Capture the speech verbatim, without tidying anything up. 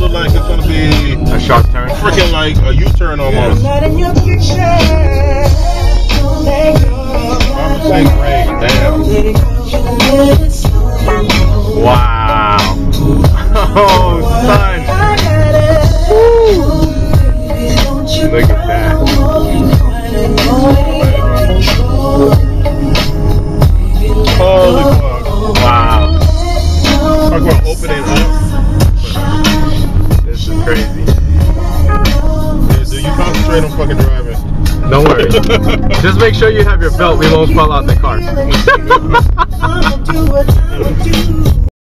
look like it's gonna be a sharp turn. Freaking like a U-turn almost. I'm saying great, damn. Wow. Oh, son. Woo. Look at that. Holy fuck. Wow. Talk about opening up. This is crazy. Yeah, dude, you concentrate on fucking driving. Don't worry. Just make sure you have your belt. We won't fall out the car.